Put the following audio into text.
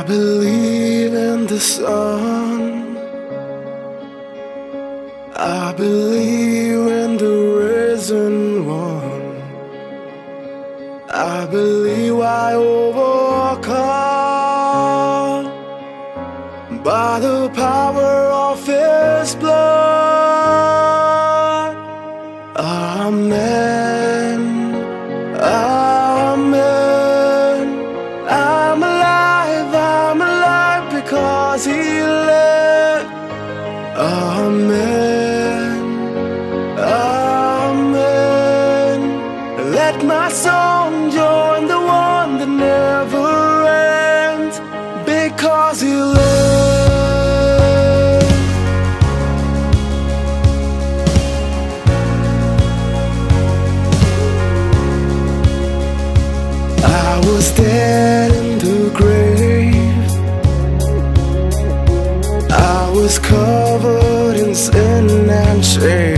I believe in the sun, I believe in the risen one, I believe I overcome by the power of His blood. Amen, amen. I'm alive because He lived. Amen, amen. Let my song join the one that never ends, because He lives. I was dead in the grave, I was covered in sin and shame.